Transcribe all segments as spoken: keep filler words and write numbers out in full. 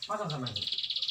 Masa sama ini?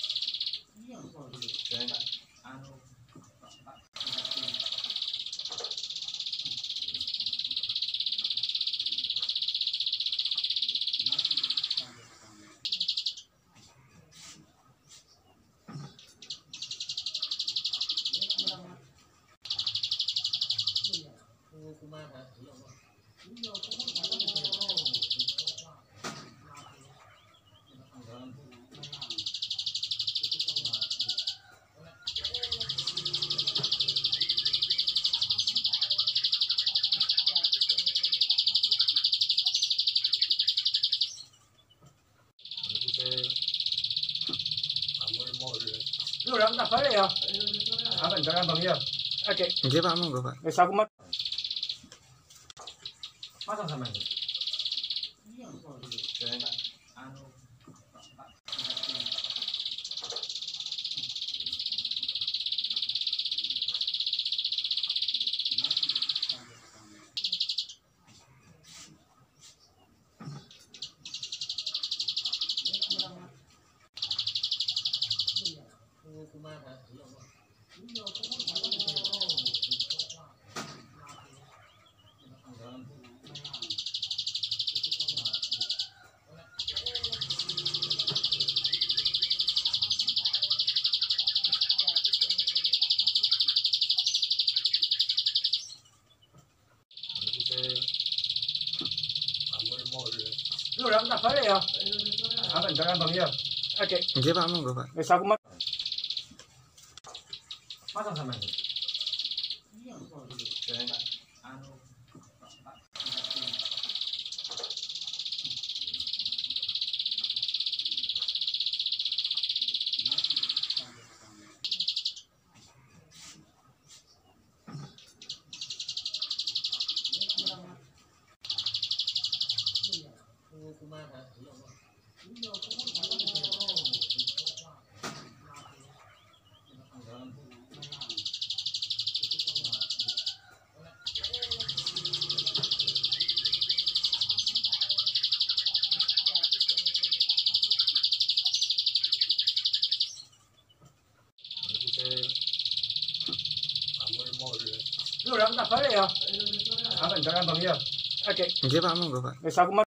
Lu udah tak balik ya? Apa jangan bang ya? Oke. Oke Pak, monggo Pak. Wis aku mat. Masa sama ini? Lu udah tak balik ya? Apa jangan bang ya? Oke. Oke Pak, monggo Pak. Wis aku mat. Masa sama ini? Lu udah tak balik ya? Apa jangan bang ya? Oke. Oke Pak, monggo Pak. Wis aku mat.